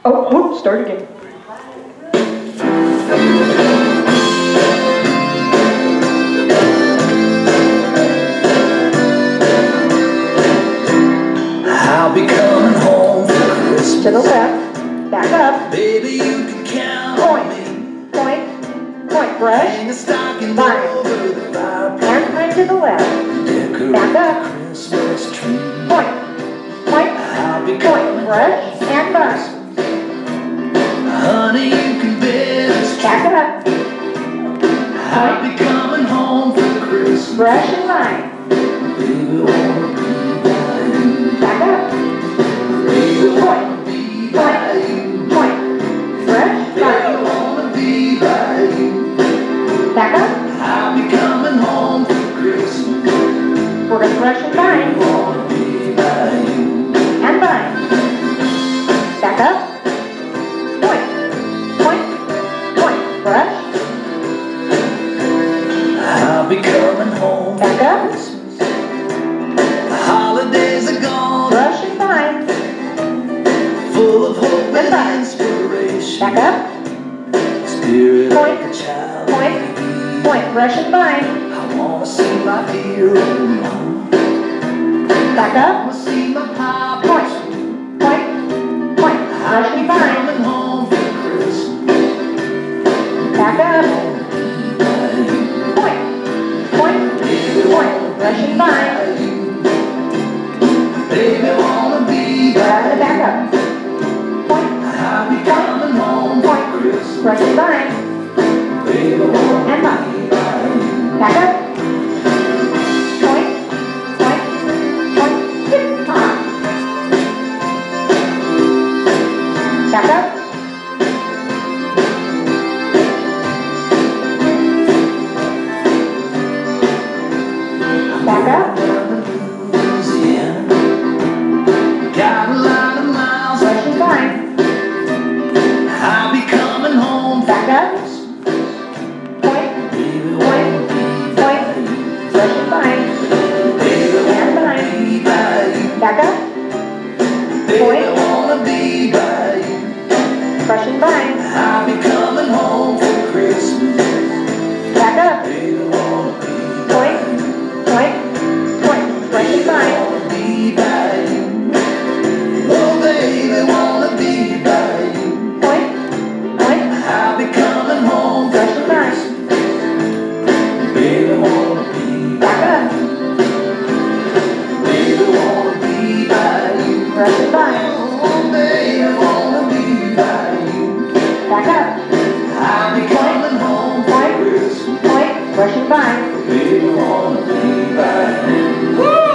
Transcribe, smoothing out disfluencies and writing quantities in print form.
Oh, start again. I'll be coming home for Christmas. To the left. Back up. Baby, you can count on me. Point. Brush. Hang a stocking Bind. over the fireplace. And point to the left. Decorate Back up. the Christmas tree. Point. I'll be coming Brush and bind. Honey, you can bet it's true. Back up. I'll be coming home for Christmas. Brush and bind. Baby, wanna be by you. Back up. Baby, wanna be by you. Brush, Baby, bind. wanna be by you. Back up. I'll be coming home for Christmas. We're going to brush and bind. Wanna be by you. And bind. Back up. Point. Brush. I'll be coming home for Back up. Christmas. The holidays are gone, Brush and bind. full of hope And bind. and inspiration. Back up. Spirit Point. of a child. Point. Brush and bind. I wanna see my dear old mom. Back I up. wanna see my papa. Point. Brush I'll be and bind. coming home for Christmas. Back up. By you. Point. Brush and bind. Baby, wanna be Grab by the back up. I'll be coming home for Christmas. Brush and bind. Baby, wanna And bind. be by you. Back up. Point. Hip hop. Back up. Back up. Louisiana. Got a lot of miles. Brush and bind. I'll be coming home for Back up. Point. Baby, wanna be by you. Brush and bind. Baby, And wanna bind. be by you. Back up. Baby, wanna be by you. Brush and bind. I'll be coming home for Christmas. Back up. Baby, wanna be Point. Brush and bind. wanna be by you. Oh, baby, wanna be by you. Point. I'll be coming home for Brush and bind. Christmas. Baby, wanna be Back up. Baby, wanna be by you. Brush and bind. Oh, baby, wanna be by you. Back up. I'll be coming home for Christmas. Brush and bind. Baby, wanna be by you.